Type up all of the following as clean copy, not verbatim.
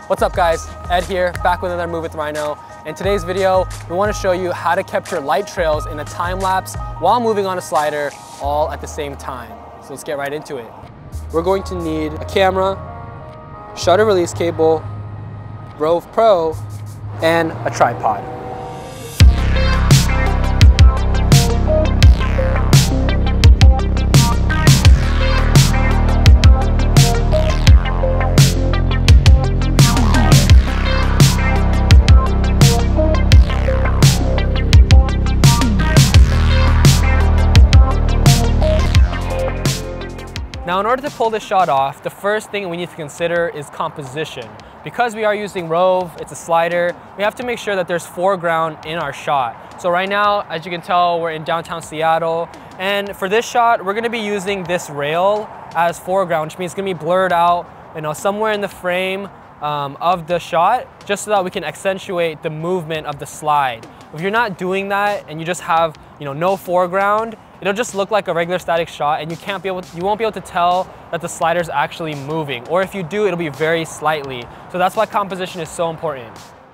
What's up guys, Ed here, back with another Move with Rhino. In today's video, we want to show you how to capture light trails in a time lapse while moving on a slider all at the same time. So let's get right into it. We're going to need a camera, shutter release cable, Rove Pro, and a tripod. Now in order to pull this shot off, the first thing we need to consider is composition. Because we are using Rove, it's a slider, we have to make sure that there's foreground in our shot. So right now, as you can tell, we're in downtown Seattle, and for this shot, we're gonna be using this rail as foreground, which means it's gonna be blurred out, somewhere in the frame of the shot, just so that we can accentuate the movement of the slide. If you're not doing that and you just have no foreground, it'll just look like a regular static shot, and you won't be able to tell that the slider's actually moving. Or if you do, it'll be very slightly. So that's why composition is so important.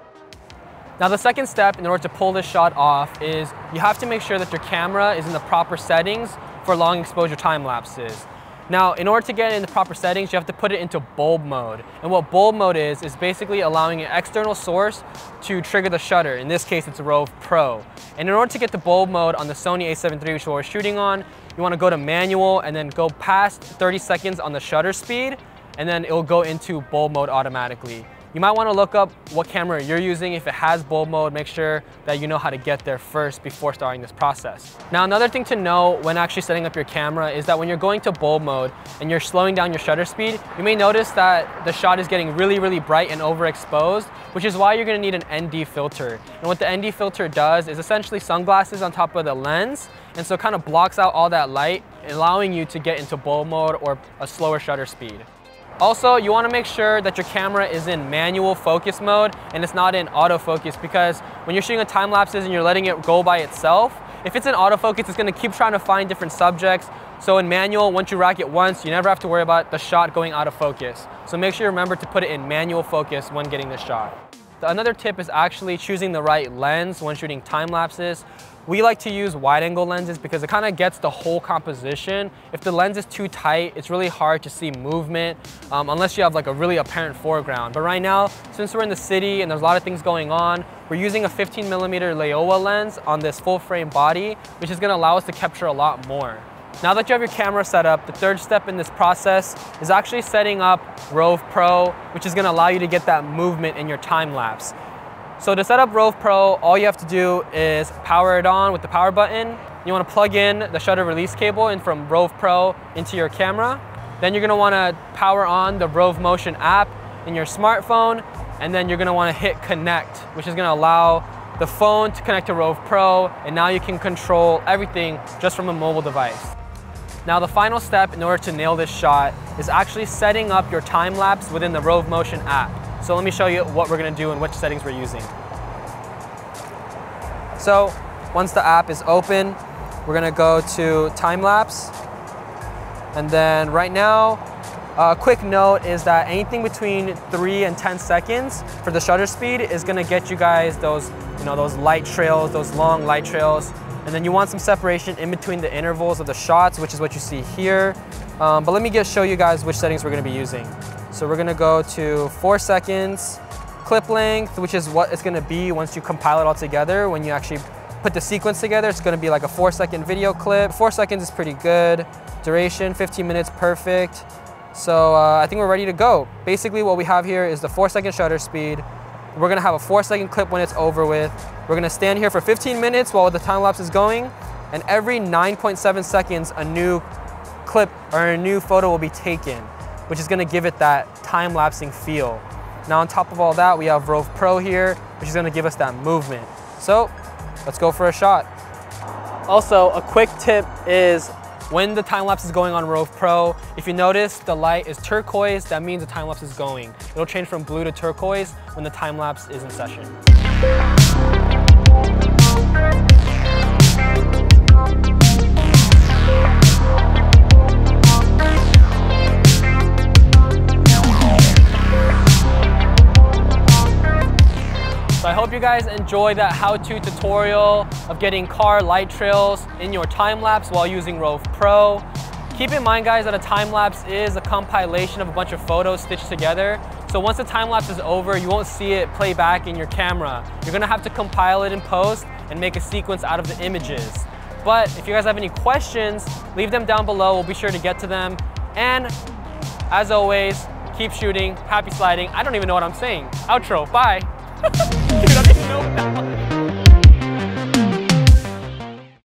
Now the second step in order to pull this shot off is you have to make sure that your camera is in the proper settings for long exposure time lapses. Now, in order to get it in the proper settings, you have to put it into bulb mode. And what bulb mode is basically allowing an external source to trigger the shutter. In this case, it's a Rove Pro. And in order to get the bulb mode on the Sony a7 III, which we're shooting on, you want to go to manual and then go past 30 seconds on the shutter speed, and then it'll go into bulb mode automatically. You might want to look up what camera you're using. If it has bulb mode, make sure that you know how to get there first before starting this process. Now, another thing to know when actually setting up your camera is that when you're going to bulb mode and you're slowing down your shutter speed, you may notice that the shot is getting really, really bright and overexposed, which is why you're going to need an ND filter. And what the ND filter does is essentially sunglasses on top of the lens, and so it kind of blocks out all that light, allowing you to get into bulb mode or a slower shutter speed. Also, you want to make sure that your camera is in manual focus mode and it's not in autofocus, because when you're shooting a time lapses and you're letting it go by itself, if it's in autofocus, it's going to keep trying to find different subjects. So in manual, once you rack it once, you never have to worry about the shot going out of focus. So make sure you remember to put it in manual focus when getting the shot. Another tip is actually choosing the right lens when shooting time lapses. We like to use wide angle lenses because it kind of gets the whole composition. If the lens is too tight, it's really hard to see movement unless you have like a really apparent foreground. But right now, since we're in the city and there's a lot of things going on, we're using a 15mm Laowa lens on this full frame body, which is going to allow us to capture a lot more. Now that you have your camera set up, the third step in this process is actually setting up Rove Pro, which is going to allow you to get that movement in your time lapse. So to set up Rove Pro, all you have to do is power it on with the power button. You want to plug in the shutter release cable in from Rove Pro into your camera. Then you're going to want to power on the Rove Motion app in your smartphone, and then you're going to want to hit connect, which is going to allow the phone to connect to Rove Pro, and now you can control everything just from a mobile device. Now the final step in order to nail this shot is actually setting up your time lapse within the Rove Motion app. So let me show you what we're going to do and which settings we're using. So once the app is open, we're going to go to time lapse. And then right now, a quick note is that anything between 3 and 10 seconds for the shutter speed is going to get you guys those, those light trails, those long light trails. And then you want some separation in between the intervals of the shots, which is what you see here. But let me show you guys which settings we're going to be using. So we're going to go to 4 seconds, clip length, which is what it's going to be once you compile it all together. When you actually put the sequence together, it's going to be like a 4-second video clip. 4 seconds is pretty good. Duration, 15 minutes, perfect. So I think we're ready to go. Basically what we have here is the 4-second shutter speed. We're going to have a 4-second clip when it's over with. We're going to stand here for 15 minutes while the time lapse is going, and every 9.7 seconds a new clip or a new photo will be taken, which is going to give it that time-lapsing feel. Now on top of all that, we have Rove Pro here, which is going to give us that movement. So let's go for a shot. Also, a quick tip is when the time lapse is going on Rove Pro, if you notice the light is turquoise, that means the time lapse is going. It'll change from blue to turquoise when the time lapse is in session. So I hope you guys enjoy that how-to tutorial of getting car light trails in your time-lapse while using Rove Pro. Keep in mind, guys, that a time-lapse is a compilation of a bunch of photos stitched together. So once the time-lapse is over, you won't see it play back in your camera. You're gonna have to compile it in post and make a sequence out of the images. But if you guys have any questions, leave them down below. We'll be sure to get to them. And as always, keep shooting, happy sliding. I don't even know what I'm saying. Outro, bye. Dude, I don't even know.